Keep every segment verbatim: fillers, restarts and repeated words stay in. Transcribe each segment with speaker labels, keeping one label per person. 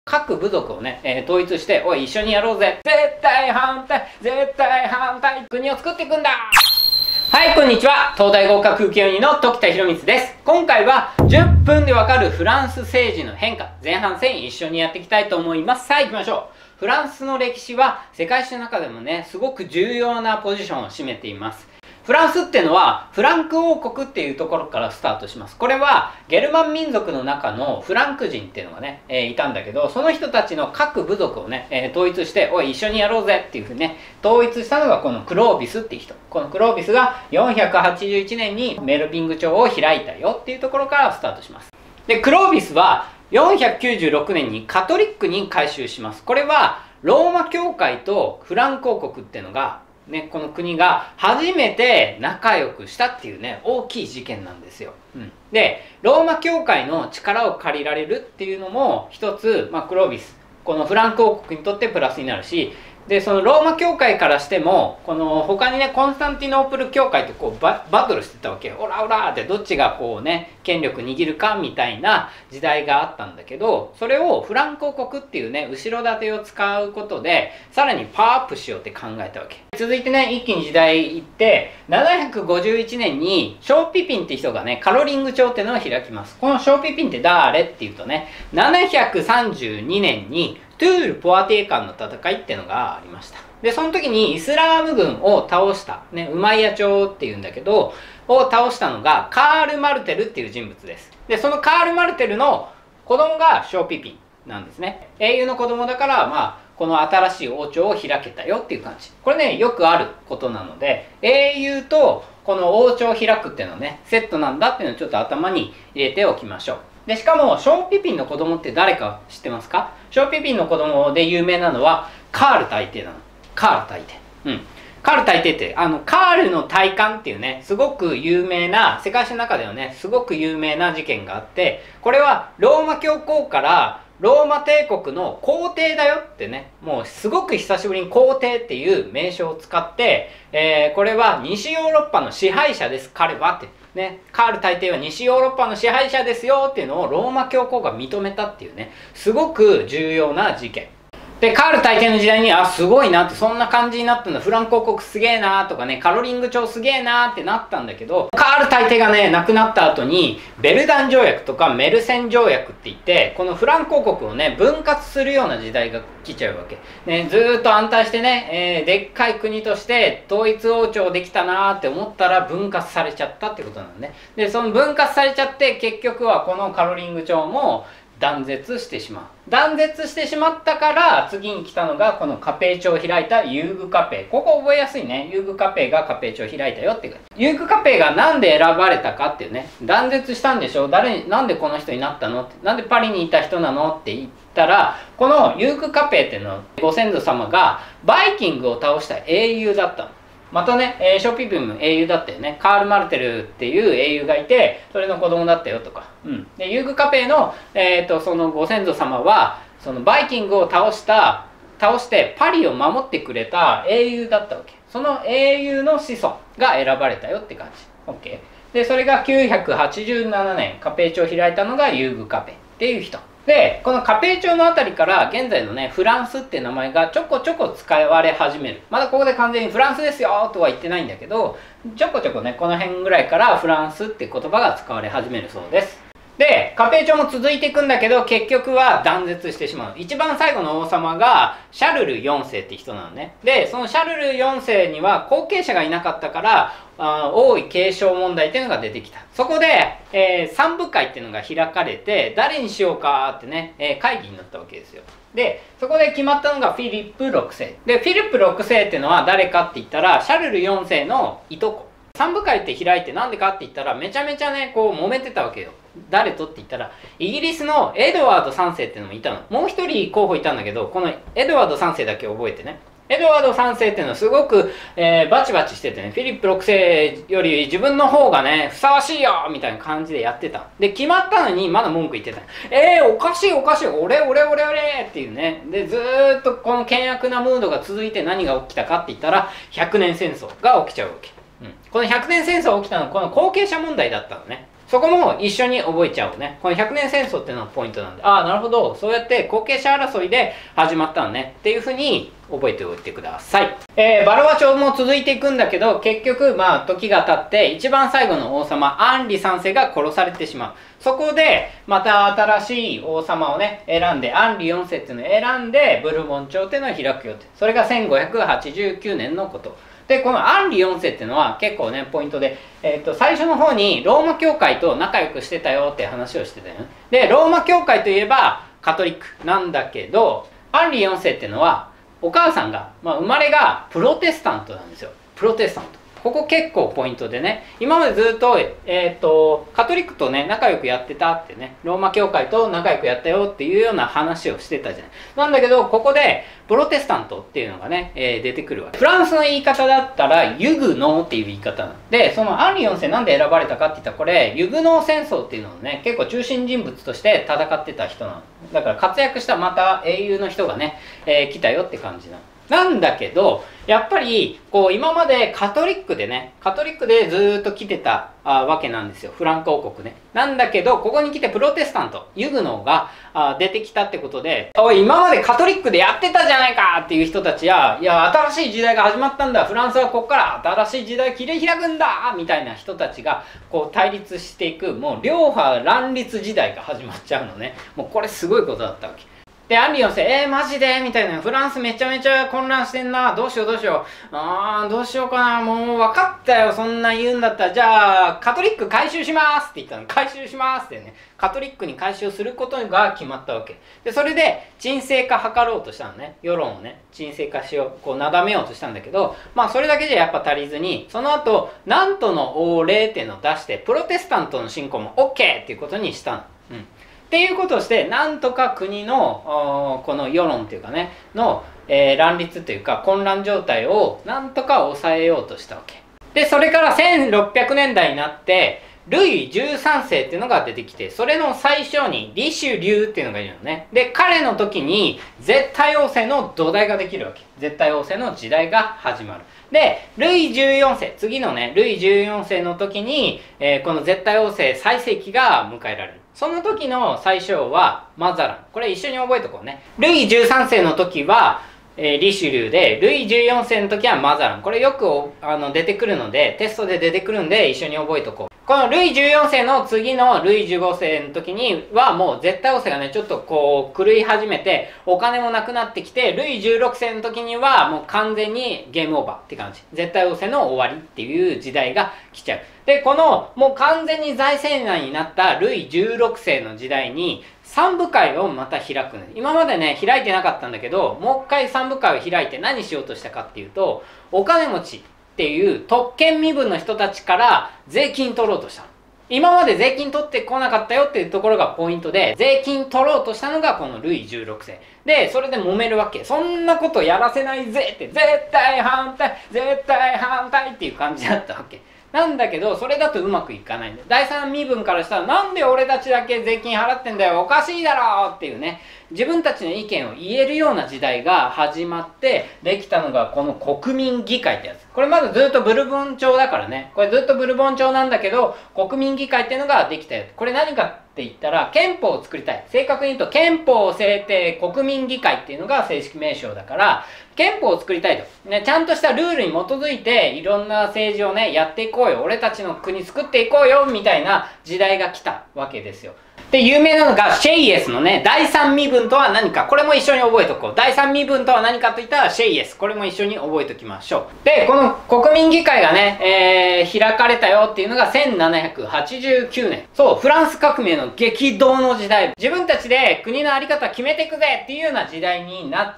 Speaker 1: 各部族をね、えー、統一して、おい、一緒にやろうぜ。絶対反対、絶対反対、国を作っていくんだ。はい、こんにちは。東大合格請負人の時田博光です。今回はじゅっぷんでわかるフランス政治の変化、前半戦一緒にやっていきたいと思います。さあ、行きましょう。フランスの歴史は世界史の中でもね、すごく重要なポジションを占めています。フランスっていうのはフランク王国っていうところからスタートします。これはゲルマン民族の中のフランク人っていうのがね、えー、いたんだけど、その人たちの各部族をね、えー、統一して、おい、一緒にやろうぜっていうふうにね、統一したのがこのクロービスっていう人。このクロービスがよんひゃくはちじゅういちねんにメルビング朝を開いたよっていうところからスタートします。で、クロービスはよんひゃくきゅうじゅうろくねんにカトリックに改宗します。これはローマ教会とフランク王国っていうのがね、この国が初めて仲良くしたっていうね、大きい事件なんですよ。うん、で、ローマ教会の力を借りられるっていうのも一つ、まあ、クロービス、このフランク王国にとってプラスになるし、で、そのローマ教会からしても、この他にね、コンスタンティノープル教会ってこう バ, バトルしてたわけよ。オラオラってどっちがこうね、権力握るかみたいな時代があったんだけど、それをフランク王国っていうね、後ろ盾を使うことで、さらにパワーアップしようって考えたわけ。続いてね、一気に時代行って、ななひゃくごじゅういちねんにショーピピンって人がね、カロリング朝っていうのを開きます。このショーピピンって誰っていうとね、ななひゃくさんじゅうにねんにトゥール・ポワティエ間の戦いっていうのがありました。で、その時にイスラーム軍を倒した、ね、ウマイヤ朝っていうんだけど、を倒したのがカール・マルテルっていう人物です。で、そのカール・マルテルの子供がショーピピンなんですね。英雄の子供だから、まあ、この新しい王朝を開けたよっていう感じ。これね、よくあることなので、英雄とこの王朝を開くっていうのはね、セットなんだっていうのをちょっと頭に入れておきましょう。で、しかも、ショーピピンの子供って誰か知ってますか？ショーピピンの子供で有名なのは、カール大帝なの。カール大帝。うん。カール大帝って、あの、カールの大汗っていうね、すごく有名な、世界史の中ではね、すごく有名な事件があって、これはローマ教皇からローマ帝国の皇帝だよってね、もうすごく久しぶりに皇帝っていう名称を使って、えー、これは西ヨーロッパの支配者です、彼はって。ね、カール大帝は西ヨーロッパの支配者ですよっていうのをローマ教皇が認めたっていうね、すごく重要な事件。で、カール大帝の時代に、あ、すごいなって、そんな感じになったんだ。フランク王国すげえなとかね、カロリング朝すげえなってなったんだけど、カール大帝がね、亡くなった後に、ベルダン条約とかメルセン条約って言って、このフランク王国をね、分割するような時代が来ちゃうわけ。ね、ずーっと安泰してね、えー、でっかい国として統一王朝できたなーって思ったら分割されちゃったってことなのね。で、その分割されちゃって、結局はこのカロリング朝も、断絶してしまう。断絶してしまったから、次に来たのが、このカペイ朝を開いたユーグカペイ。ここ覚えやすいね。ユーグカペイがカペイ朝を開いたよっていうか。ユーグカペイがなんで選ばれたかっていうね。断絶したんでしょ？誰に、なんでこの人になったのって。なんでパリにいた人なのって言ったら、このユーグカペイっていうのご先祖様がバイキングを倒した英雄だったの。またね、えー、ショーピピンも英雄だったよね。カール・マルテルっていう英雄がいて、それの子供だったよとか。うん。で、ユーグカペイの、えっと、そのご先祖様は、そのバイキングを倒した、倒してパリを守ってくれた英雄だったわけ。その英雄の子孫が選ばれたよって感じ。OK。で、それがきゅうひゃくはちじゅうななねん、カペイ朝を開いたのがユーグカペイっていう人。で、このカペイ朝のあたりから現在のね、フランスって名前がちょこちょこ使われ始める。まだここで完全にフランスですよとは言ってないんだけど、ちょこちょこね、この辺ぐらいからフランスって言葉が使われ始めるそうです。で、カペイ朝も続いていくんだけど、結局は断絶してしまう。一番最後の王様が、シャルルよんせいって人なのね。で、そのシャルルよんせいには後継者がいなかったから、あ王位継承問題っていうのが出てきた。そこで、えー、三部会っていうのが開かれて、誰にしようかってね、えー、会議になったわけですよ。で、そこで決まったのがフィリップろくせい。で、フィリップろくせいっていうのは誰かって言ったら、シャルルよんせいのいとこ。三部会って開いてなんでかって言ったら、めちゃめちゃね、こう揉めてたわけよ。誰とって言ったら、イギリスのエドワードさんせいっていうのもいたの。もう一人候補いたんだけど、このエドワードさんせいだけ覚えてね。エドワードさんせいっていうのはすごく、えー、バチバチしててね、フィリップろくせいより自分の方がね、ふさわしいよみたいな感じでやってた。で、決まったのにまだ文句言ってた。えー、おかしいおかしい、俺俺俺俺っていうね。で、ずーっとこの険悪なムードが続いて何が起きたかって言ったら、ひゃくねん戦争が起きちゃうわけ。うん、このひゃくねん戦争が起きたのはこの後継者問題だったのね。 そこも一緒に覚えちゃおうね。このひゃくねん戦争っていうのがポイントなんで、ああ、なるほど。そうやって後継者争いで始まったのね。っていうふうに覚えておいてください。えー、バルバチョフも続いていくんだけど、結局、まあ、時が経って、一番最後の王様、アンリさんせいが殺されてしまう。そこで、また新しい王様をね、選んで、アンリよんせいっていうのを選んで、ブルボン朝っていうのを開くよって。それがせんごひゃくはちじゅうきゅうねんのこと。で、このアンリよんせいっていうのは結構ね、ポイントで、えっと、最初の方にローマ教会と仲良くしてたよって話をしてたよね。で、ローマ教会といえばカトリックなんだけど、アンリよんせいっていうのは、お母さんが、まあ、生まれがプロテスタントなんですよ。プロテスタント。ここ結構ポイントでね、今までずっと、えっと、カトリックとね、仲良くやってたってね、ローマ教会と仲良くやったよっていうような話をしてたじゃない。なんだけど、ここで、プロテスタントっていうのがね、えー、出てくるわけ。フランスの言い方だったら、ユグノーっていう言い方なんで、そのアンリよんせいなんで選ばれたかって言ったら、これ、ユグノー戦争っていうのをね、結構中心人物として戦ってた人なの。だから活躍したまた英雄の人がね、えー、来たよって感じなの。なんだけど、やっぱり、こう、今までカトリックでね、カトリックでずーっと来てたあわけなんですよ。フランク王国ね。なんだけど、ここに来てプロテスタント、ユグノーがあ出てきたってことで、おい、今までカトリックでやってたじゃないかっていう人たちや、いや、新しい時代が始まったんだ。フランスはここから新しい時代切り開くんだみたいな人たちが、こう、対立していく、もう、両派乱立時代が始まっちゃうのね。もう、これすごいことだったわけ。で、アンリよんせい、えー、マジでみたいな。フランスめちゃめちゃ混乱してんな。どうしようどうしよう。あー、どうしようかな。もう分かったよ。そんな言うんだったら。じゃあ、カトリック回収しますって言ったの。回収しますってね。カトリックに回収することが決まったわけ。で、それで、沈静化図ろうとしたのね。世論をね、沈静化しよう、こう、なだめようとしたんだけど、まあ、それだけじゃやっぱ足りずに、その後、ナントの王令っていうのを出して、プロテスタントの信仰も OK っていうことにしたの。うん。っていうことをして、なんとか国の、この世論っていうかね、の、えー、乱立というか混乱状態をなんとか抑えようとしたわけ。で、それからせんろっぴゃくねんだいになって、ルイじゅうさんせいっていうのが出てきて、それの最初にリシュリューっていうのがいるのね。で、彼の時に絶対王政の土台ができるわけ。絶対王政の時代が始まる。で、ルイじゅうよんせい、次のね、ルイじゅうよんせいの時に、えー、この絶対王政最盛期が迎えられる。その時の最小はマザラン。これ一緒に覚えとこうね。ルイじゅうさんせいの時は、えー、リシュリューで、ルイじゅうよんせいの時はマザラン。これよくあの出てくるので、テストで出てくるんで一緒に覚えとこう。このルイじゅうよんせいの次のルイじゅうごせいの時にはもう絶対王政がね、ちょっとこう狂い始めて、お金もなくなってきて、ルイじゅうろくせいの時にはもう完全にゲームオーバーって感じ。絶対王政の終わりっていう時代が来ちゃう。で、このもう完全に財政難になったルイじゅうろくせいの時代に三部会をまた開くの。今までね、開いてなかったんだけど、もう一回三部会を開いて何しようとしたかっていうと、お金持ちっていう特権身分の人たちから税金取ろうとしたの。今まで税金取ってこなかったよっていうところがポイントで、税金取ろうとしたのがこのルイじゅうろくせい。で、それで揉めるわけ。そんなことやらせないぜって、絶対反対、絶対反対っていう感じだったわけ。なんだけど、それだとうまくいかないんだよ。第三身分からしたら、なんで俺たちだけ税金払ってんだよ、おかしいだろっていうね、自分たちの意見を言えるような時代が始まってできたのがこの国民議会ってやつ。これまだずっとブルボン朝だからね。これずっとブルボン朝なんだけど、国民議会っていうのができたやつ。これ何かって言ったら、憲法を作りたい。正確に言うと、憲法制定国民議会っていうのが正式名称だから、憲法を作りたいと。ね、ちゃんとしたルールに基づいて、いろんな政治をね、やっていこうよ。俺たちの国作っていこうよみたいな時代が来たわけですよ。で、有名なのが、シェイエスのね、第三身分とは何か。これも一緒に覚えておこう。第三身分とは何かと言ったら、シェイエス。これも一緒に覚えておきましょう。で、この国民議会がね、えー、開かれたよっていうのがせんななひゃくはちじゅうきゅうねん。そう、フランス革命の激動の時代。自分たちで国の在り方決めていくぜっていうような時代になって、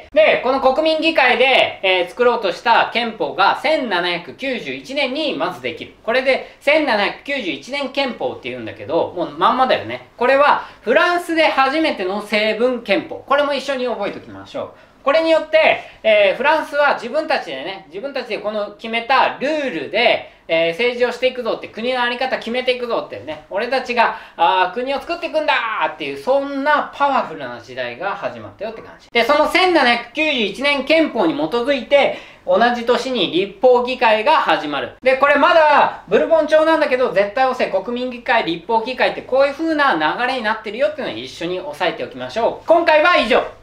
Speaker 1: で、この国民議会で、えー、作ろうとした憲法がせんななひゃくきゅうじゅういちねんにまずできる。これでせんななひゃくきゅうじゅういちねん憲法って言うんだけど、もうまんまだよね。これはフランスで初めての成文憲法。これも一緒に覚えておきましょう。これによって、えー、フランスは自分たちでね、自分たちでこの決めたルールで、えー、政治をしていくぞって、国の在り方決めていくぞってね、俺たちがあ国を作っていくんだーっていう、そんなパワフルな時代が始まったよって感じ。で、そのせんななひゃくきゅうじゅういちねん憲法に基づいて、 同じ年に立法議会が始まる。で、これまだブルボン朝なんだけど、絶対王政、国民議会、立法議会ってこういう風な流れになってるよっていうのを一緒に押さえておきましょう。今回は以上。